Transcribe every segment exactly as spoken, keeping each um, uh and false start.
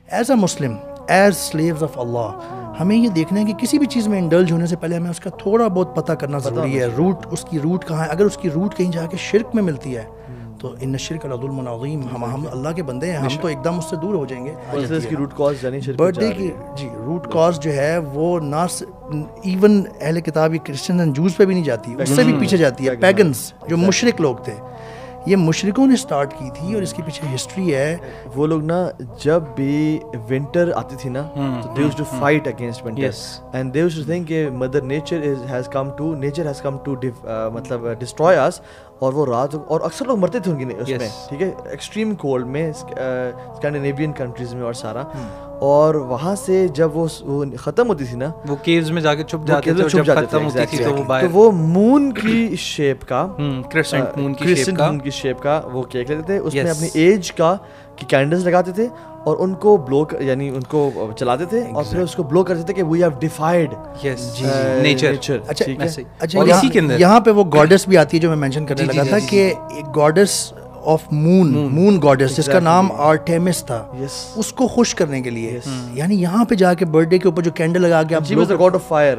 As a Muslim, as slaves of Allah, ہمیں یہ دیکھنا ہے کہ کسی بھی چیز میں انڈلج ہونے سے پہلے ہمیں اس کا تھوڑا بہت پتہ کرنا ضروری ہے, روٹ, اس کی روٹ کہاں ہے. اگر اس کی روٹ کہیں جا کے شرک میں ملتی ہے تو ان الشرک لظلم عظیم, ہم ہم اللہ کے بندے ہیں, ہم تو ایک دم اس سے دور ہو جائیں گے. اس کی روٹ کاز یعنی شرک برتھ ڈے کی جی روٹ کاز جو ہے وہ نہ ایون اہل کتاب کرسچن اینڈ جوز پہ بھی نہیں جاتی, اس سے بھی پیچھے جاتی ہے. پیگنس جو مشرک لوگ تھے, یہ مشرکوں نے سٹارٹ کی تھی, اور اس کے پیچھے ہسٹری ہے. وہ لوگ نا جب بھی ونٹر آتی تھی نا, they used to fight against winter, and they used to think کہ mother nature is has come to nature has come to مطلب destroy us, اور وہ رات, اور اکثر لوگ مرتے تھے ان کی اس میں, ٹھیک ہے, ایکسٹریم کولڈ میں, اسکینڈینیوین کنٹریز میں اور سارا. اور وہاں سے جب وہ ختم ہوتی تھی نا, وہ کیوز میں جا کے چھپ جاتے تھے, جب ختم ہوتی تھی تو وہ باہر, تو وہ مون کی شیپ کا, کرسنٹ مون کی شیپ کا, کی شیپ کا وہ کیک لیتے تھے, اس میں اپنی ایج کا کی کینڈلز لگاتے تھے, اور ان کو بلو, یعنی ان کو چلاتے تھے, اور پھر اس کو بلو کرتے تھے کہ وی ہیو ڈیفائیڈ نیچر. اچھا, یہاں پہ وہ گاڈس بھی آتی ہے جو میں مینشن کرنے لگا تھا, کہ gods of moon, moon gods جس کا نام آرٹیمس تھا, اس کو خوش کرنے کے لیے, یعنی یہاں پہ جا کے برتھ ڈے کے اوپر جو کینڈل لگا کے آپ, god of fire,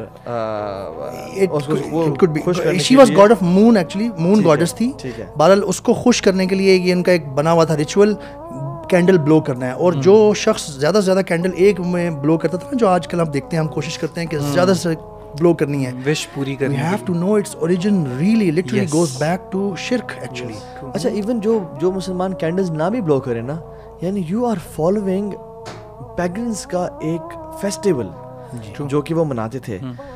she was god of moon, actually moon gods تھی. بہرحال اس کو خوش کرنے کے لیے یہ ان کا ایک بنا ہوا تھا ریچول, کینڈل بلو کرنا ہے. اور جو شخص زیادہ سے زیادہ کینڈل ایک میں بلو کرتا تھا نا, جو آج کل ہم دیکھتے ہیں, ہم کوشش کرتے ہیں کہ زیادہ سے بلو کرنی ہے, وش پوری کرنی ہے. We have to know its origin really literally goes back to shirk actually. اچھا, ایون جو جو مسلمان کینڈلز نہ بھی بلو کریں نا, یعنی یو آر فالوئنگ پیگنز کا ایک فیسٹیول جو کہ وہ مناتے تھے.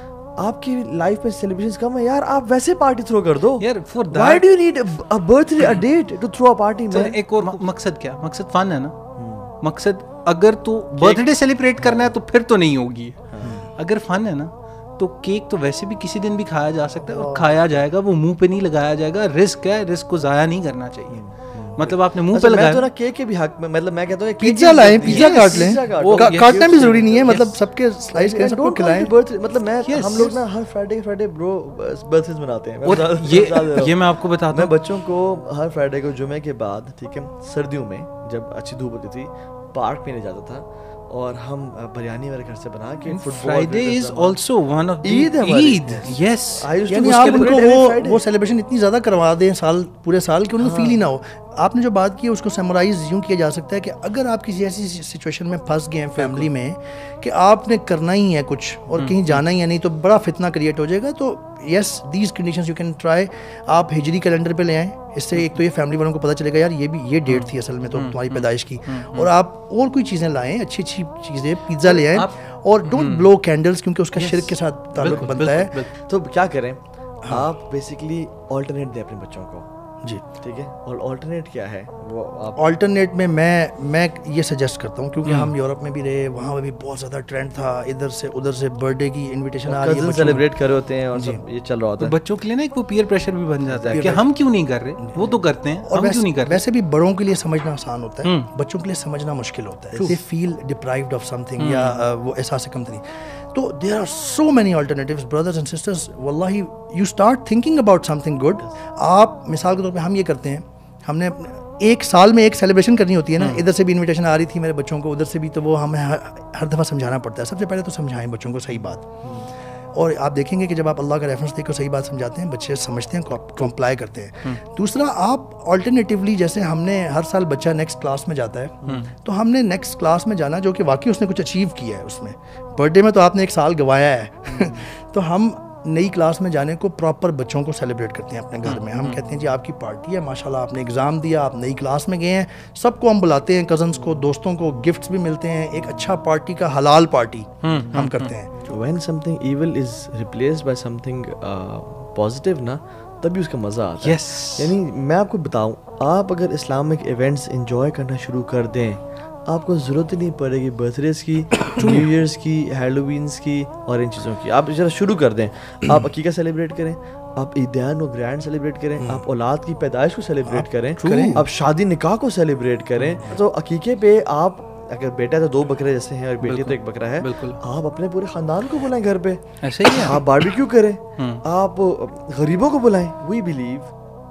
آپ کی لائف میں سیلیبریشنز کم ہے یار, آپ ویسے پارٹی تھرو کر دو یار. For that why do you need a birthday a date to throw a party میں. ایک اور مقصد کیا, مقصد فن ہے نا, مقصد اگر تو برتھ ڈے سیلیبریٹ کرنا ہے تو پھر تو نہیں ہوگی. اگر فن ہے نا تو کیک تو ویسے بھی کسی دن بھی کھایا جا سکتا ہے, اور کھایا جائے گا, وہ منہ پہ نہیں لگایا جائے گا. رسک ہے, رسک کو ضائع نہیں کرنا چاہیے. مطلب آپ نے منہ پہ لگایا, میں تو نا کیک کے بھی حق میں, مطلب میں کہتا ہوں پیزا لائیں, پیزا کاٹ لیں, کاٹنا بھی ضروری نہیں ہے, مطلب سب کے سلائس کریں, سب کو کھلائیں. مطلب میں ہم لوگ نا ہر Friday Friday bro birthdays مناتے ہیں. اور یہ یہ میں آپ کو بتاتا ہوں, میں بچوں کو ہر فرائیڈے کو جمعے کے بعد, ٹھیک ہے, سردیوں میں جب اچھی دھوپ ہوتی تھی, پارک پینے جاتا تھا, اور ہم بریانی میرے گھر سے بنا کے, Friday is also one of Eid. Eid yes, یعنی آپ ان کو وہ وہ سیلیبریشن اتنی زیادہ کروا دیں سال پورے سال کہ ان کو فیل ہی نہ ہو. آپ نے جو بات کی ہے اس کو سمرائز یوں کیا جا سکتا ہے کہ اگر آپ کسی ایسی سچویشن میں پھنس گئے ہیں فیملی میں کہ آپ نے کرنا ہی ہے کچھ اور کہیں جانا ہی ہے نہیں, تو بڑا فتنہ کریٹ ہو جائے گا. تو yes, these conditions you can try. آپ ہجری کیلنڈر پہ لے آئیں, اس سے ایک تو یہ فیملی والوں کو پتہ چلے گا یار یہ بھی یہ ڈیٹ تھی اصل میں تو تمہاری پیدائش کی. اور آپ اور کوئی چیزیں لائیں, اچھی اچھی چیزیں, پیزا لے آئیں, اور ڈونٹ بلو کینڈلز کیونکہ اس کا شرک کے ساتھ تعلق بنتا ہے. تو کیا کریں آپ, بیسیکلی آلٹرنیٹ دیں اپنے بچوں کو. جی ٹھیک ہے, اور آلٹرنیٹ کیا ہے وہ آپ آلٹرنیٹ میں میں میں یہ سجیسٹ کرتا ہوں, کیونکہ ہم یورپ میں بھی رہے, وہاں پہ بھی بہت زیادہ ٹرینڈ تھا, ادھر سے ادھر سے برتھ ڈے کی انویٹیشن آ رہی ہے, سیلیبریٹ کر رہے ہوتے ہیں, اور یہ چل رہا ہوتا ہے. بچوں کے لیے نا ایک وہ پیئر پریشر بھی بن جاتا ہے کہ ہم کیوں نہیں کر رہے, وہ تو کرتے ہیں, ہم کیوں نہیں کر رہے. ویسے بھی بڑوں کے لیے سمجھنا آسان ہوتا ہے, بچوں کے لیے سمجھنا مشکل ہوتا ہے. They feel deprived of something, یا وہ احساس کمتری. تو there are so many alternatives brothers and sisters, واللہ you start thinking about something good. آپ مثال کے طور پہ ہم یہ کرتے ہیں, ہم نے ایک سال میں ایک سیلیبریشن کرنی ہوتی ہے نا, ادھر سے بھی انویٹیشن آ رہی تھی میرے بچوں کو, ادھر سے بھی, تو وہ ہمیں ہر دفعہ سمجھانا پڑتا ہے. سب سے پہلے تو سمجھائیں بچوں کو صحیح بات, اور آپ دیکھیں گے کہ جب آپ اللہ کا ریفرنس دیکھ کر صحیح بات سمجھاتے ہیں, بچے سمجھتے ہیں, کمپلائی کرتے ہیں. دوسرا, آپ آلٹرنیٹیولی, جیسے ہم نے ہر سال بچہ نیکسٹ کلاس میں جاتا ہے, تو ہم نے نیکسٹ کلاس میں جانا جو کہ واقعی اس نے کچھ اچیو کیا ہے اس میں. برتھ ڈے میں تو آپ نے ایک سال گوایا ہے, تو ہم نئی کلاس میں جانے کو پراپر بچوں کو سیلیبریٹ کرتے ہیں اپنے گھر میں. ہم کہتے ہیں جی آپ کی پارٹی ہے, ماشاء اللہ آپ نے ایگزام دیا, آپ نئی کلاس میں گئے ہیں, سب کو ہم بلاتے ہیں, کزنس کو, دوستوں کو, گفٹس بھی ملتے ہیں, ایک اچھا پارٹی کا حلال پارٹی ہم کرتے ہیں. when something evil is replaced by something uh, positive نا, تبھی اس کا مزہ آتا ہے. yes. یعنی میں آپ کو بتاؤں, آپ اگر اسلامک ایونٹس انجوائے کرنا شروع کر دیں, آپ کو ضرورت ہی نہیں پڑے گی برتھ ڈیز کی, نیو ایئرس کی, ہیلووینس کی, اور ان چیزوں کی. آپ ذرا شروع کر دیں, آپ عقیقہ سیلیبریٹ کریں, آپ عیدین و گرینڈ سیلیبریٹ کریں, آپ اولاد کی پیدائش کو سیلیبریٹ کریں, آپ شادی نکاح کو سیلیبریٹ کریں. تو عقیقے پہ آپ, اگر بیٹا تو دو بکرے جیسے ہیں اور بیٹی تو ایک بکرا ہے, آپ اپنے پورے خاندان کو بلائیں گھر پہ, ایسے ہی آپ باربیکیو کریں, آپ غریبوں کو بلائیں. وی بلیو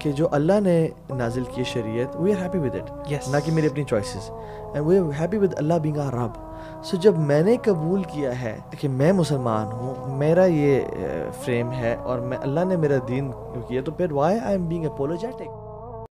کہ جو اللہ نے نازل کی شریعت we are happy with it, نہ کہ میری اپنی choices, and we are happy with اللہ بینگ آور رب. سو جب میں نے قبول کیا ہے کہ میں مسلمان ہوں, میرا یہ فریم ہے اور میں اللہ نے میرا دین کیا, تو پھر why I am being apologetic.